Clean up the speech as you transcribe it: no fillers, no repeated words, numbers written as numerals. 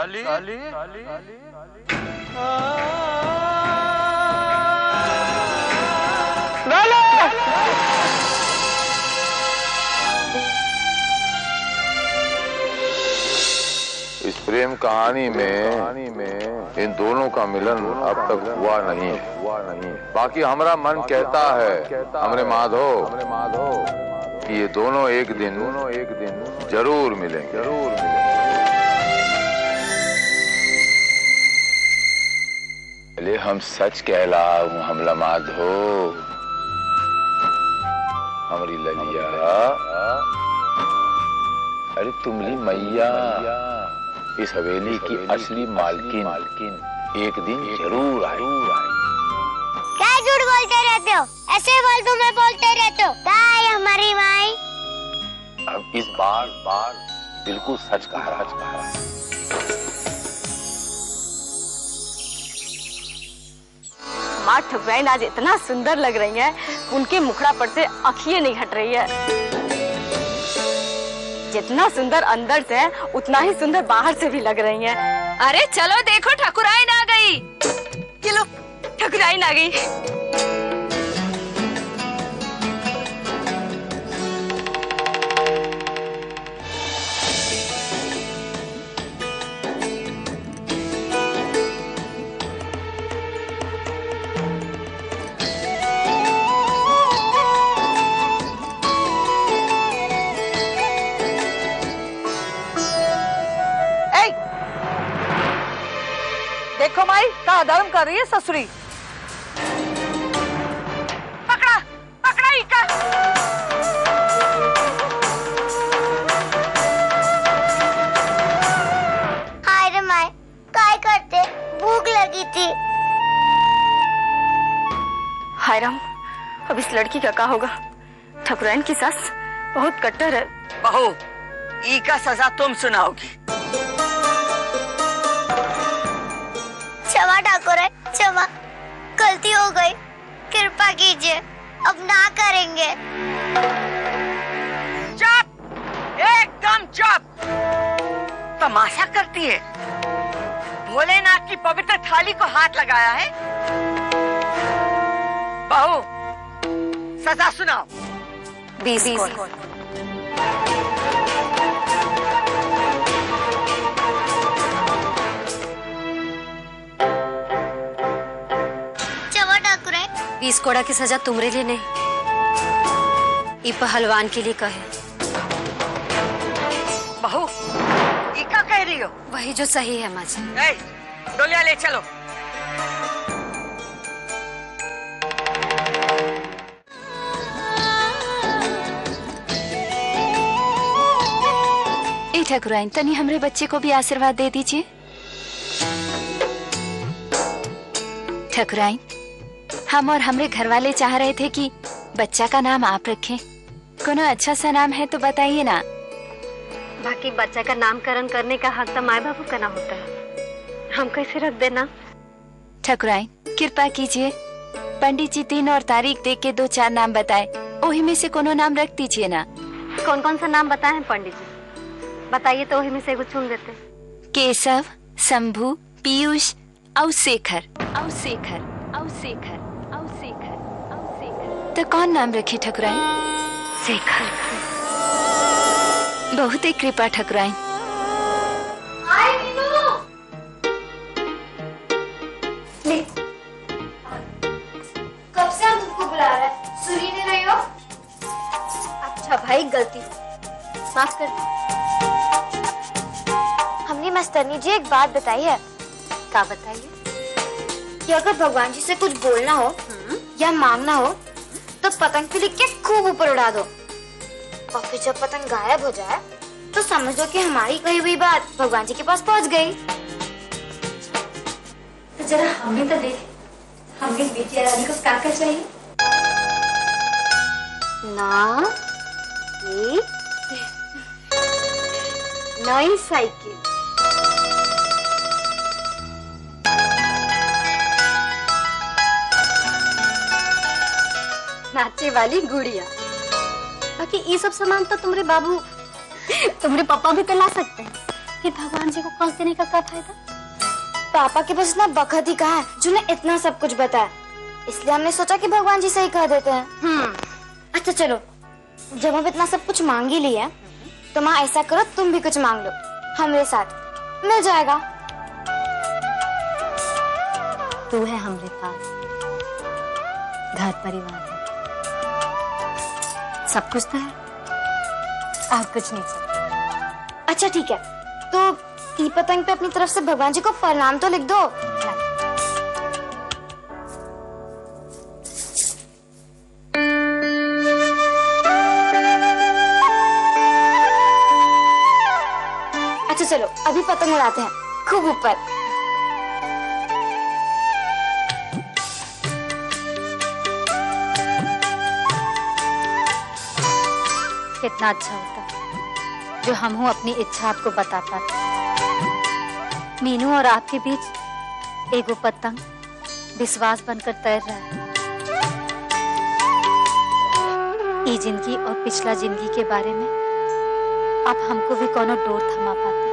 साली इस प्रेम कहानी में इन दोनों का मिलन अब तक हुआ नहीं। बाकी हमारा मन कहता है हमरे माधव कि ये दोनों एक दिन जरूर मिलेंगे। पहले हम सच कहला हमला माधव, हमारी ललिया, अरे तुमली मैया इस हवेली की असली मालकिन एक दिन जरूर आई। क्या झूठ बोलते रहते हो? ऐसे फालतू में बोलते रहते हो। क्या है हमारी माई? अब इस बार बिल्कुल सच कहा। माँ ठकुराइन आज इतना सुंदर लग रही हैं, उनके मुखड़ा पर से आँखें नहीं हट रही है। जितना सुंदर अंदर से है, उतना ही सुंदर बाहर से भी लग रही हैं। अरे चलो देखो ठकुराइन आ गई। चलो ठकुराइन आ गई। देखो माई का धर्म कर रही है ससुरी। पकड़ा इका। हाय रे माई, काय करते? भूख लगी थी। हाय राम, अब इस लड़की का क्या होगा? ठकुराइन की सास बहुत कट्टर है। बहू, ई का सजा तुम सुनाओगी। क्षमा ठाकुर है, क्षमा, गलती हो गई, कृपा कीजिए, अब ना करेंगे। चुप, एकदम चुप। तमाशा करती है। भोलेनाथ की पवित्र थाली को हाथ लगाया है। बहू, सजा सुनाओ। 20 20 कोड़ा की सजा तुमरे लिए नहीं, ई पहलवान के लिए कहे। बहू, ई क्या कह रही हो? वही जो सही है माँ जी। डोलिया ले चलो। ए ठकुराइन, तनी हमरे बच्चे को भी आशीर्वाद दे दीजिए। ठकुराइन, हम और हमरे घर वाले चाह रहे थे कि बच्चा का नाम आप रखें। कोनो अच्छा सा नाम है तो बताइए ना। बाकी बच्चा का नामकरण करने का हक तो माँ बाबू का ना होता है, हम कैसे रख देना। ठकुराइन, कृपा कीजिए, पंडित जी 3 और तारीख देख के 2-4 नाम बताए, वही में से कोनो नाम रख दीजिए ना। कौन कौन सा नाम बताए हैं पंडित जी? बताइए तो वही में से एगो चुन देते। केशव, शंभू, पीयूष और शेखर। तो कौन नाम रखी ठकुराइन? शेखर। बहुत ही कृपा ठकुराइन। कब से हम तुमको बुला रहे हैं, सुन ही नहीं रही हो? अच्छा भाई, गलती माफ कर। हमने मास्टरनी जी एक बात बताई है। क्या बताइए? कि अगर भगवान जी से कुछ बोलना हो या मांगना हो तो पतंग पे लिख के खूब ऊपर उड़ा दो, और फिर जब पतंग गायब हो जाए तो समझ लो कि हमारी कही हुई बात भगवान जी के पास पहुंच गई। तो जरा हमें तो देख, हमें बिटिया रानी को क्या क्या चाहिए ना? नई साइकिल। नाचे वाली गुड़िया। बाकी ये सब सामान तो तुम्हारे बाबू, तुम्हारे पापा भी तो ला सकते हैं। फिर भगवान जी को कष्ट देने का क्या फायदा? पापा के पास इतना बखत ही कहाँ है जो ने इतना सब कुछ बताया, इसलिए हमने सोचा कि भगवान जी से ही कह देते हैं। अच्छा चलो, जब हम इतना सब कुछ मांग ही लिया तो माँ ऐसा करो तुम भी कुछ मांग लो हमारे साथ, मिल जाएगा। तू है हमारे पास, घर परिवार है, सब कुछ तो है, और कुछ नहीं चाहिए। अच्छा ठीक है, तो टी पतंग पे अपनी तरफ से भगवान जी को प्रणाम तो लिख दो। अच्छा चलो अभी पतंग उड़ाते हैं खूब ऊपर। कितना अच्छा होता जो हम अपनी इच्छा आपको बता पाते। मीनू और आपके बीच एगो पतंग विश्वास बनकर तैर रहा है। ये जिंदगी और पिछला जिंदगी के बारे में आप हमको भी कोनो डोर थमा पाते।